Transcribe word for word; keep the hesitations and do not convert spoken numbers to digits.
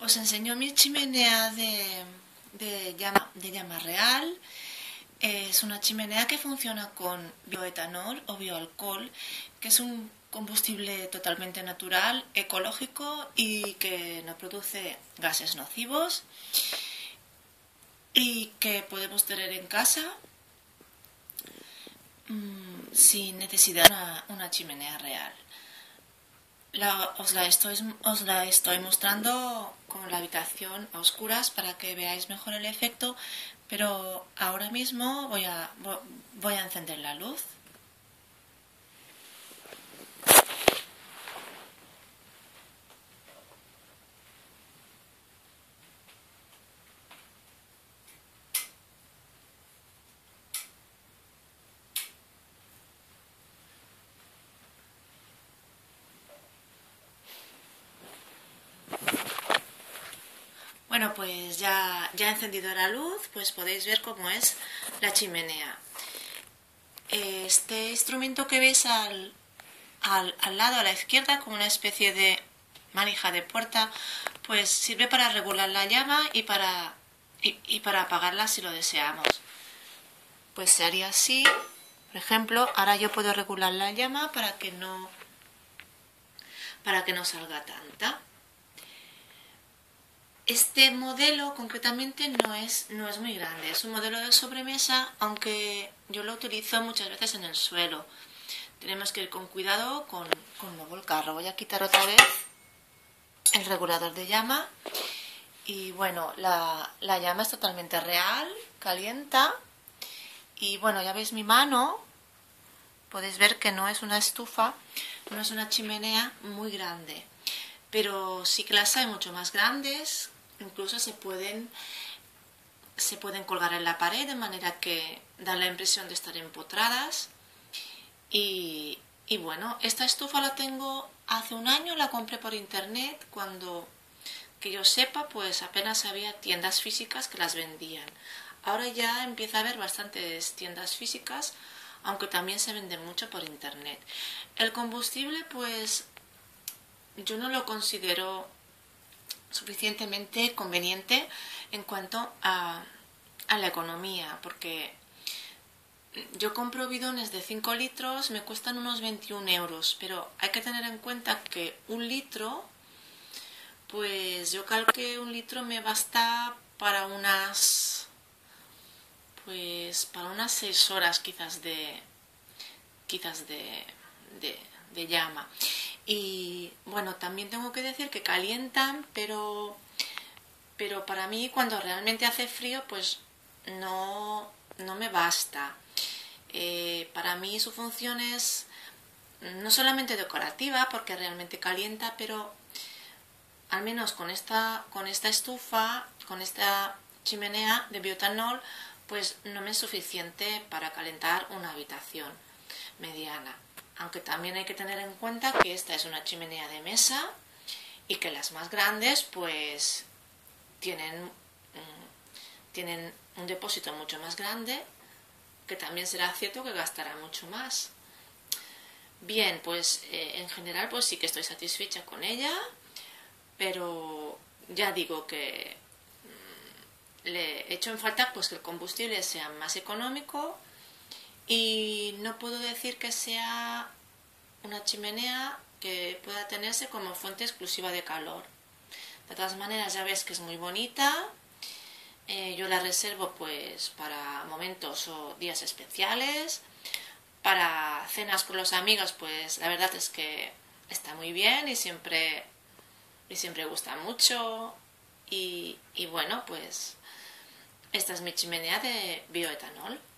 Os enseño mi chimenea de, de, llama, de llama real. Es una chimenea que funciona con bioetanol o bioalcohol, que es un combustible totalmente natural, ecológico y que no produce gases nocivos y que podemos tener en casa mmm, sin necesidad de una, una chimenea real. La, os, la estoy, os la estoy mostrando con la habitación a oscuras para que veáis mejor el efecto, pero ahora mismo voy a, voy a encender la luz. Bueno, pues ya, ya he encendido la luz, pues podéis ver cómo es la chimenea. Este instrumento que veis al, al, al lado, a la izquierda, como una especie de manija de puerta, pues sirve para regular la llama y para, y, y para apagarla si lo deseamos. Pues se haría así, por ejemplo, ahora yo puedo regular la llama para que no, para que no salga tanta. Este modelo concretamente no es, no es muy grande, es un modelo de sobremesa, aunque yo lo utilizo muchas veces en el suelo. Tenemos que ir con cuidado con, con no volcarlo. Voy a quitar otra vez el regulador de llama y bueno, la, la llama es totalmente real, calienta y bueno, ya veis mi mano, podéis ver que no es una estufa, no es una chimenea muy grande, pero sí que las hay mucho más grandes. Incluso se pueden, se pueden colgar en la pared de manera que dan la impresión de estar empotradas. Y, y bueno, esta estufa la tengo hace un año, la compré por internet. Cuando, que yo sepa, pues apenas había tiendas físicas que las vendían. Ahora ya empieza a haber bastantes tiendas físicas, aunque también se venden mucho por internet. El combustible, pues yo no lo considero suficientemente conveniente en cuanto a, a la economía, porque yo compro bidones de cinco litros, me cuestan unos veintiún euros, pero hay que tener en cuenta que un litro, pues yo calculo que un litro me basta para unas, pues para unas seis horas quizás de, quizás de, de, de llama. Y bueno, también tengo que decir que calientan, pero, pero para mí cuando realmente hace frío, pues no, no me basta. Eh, para mí su función es no solamente decorativa, porque realmente calienta, pero al menos con esta, con esta estufa, con esta chimenea de bioetanol, pues no me es suficiente para calentar una habitación mediana. Aunque también hay que tener en cuenta que esta es una chimenea de mesa y que las más grandes pues tienen, tienen un depósito mucho más grande, que también será cierto que gastará mucho más. Bien, pues eh, en general pues sí que estoy satisfecha con ella, pero ya digo que mmm, le echo en falta pues que el combustible sea más económico. Y no puedo decir que sea una chimenea que pueda tenerse como fuente exclusiva de calor. De todas maneras, ya ves que es muy bonita. Eh, yo la reservo pues para momentos o días especiales. Para cenas con los amigos, pues la verdad es que está muy bien y siempre, y siempre gusta mucho. Y, y bueno, pues esta es mi chimenea de bioetanol.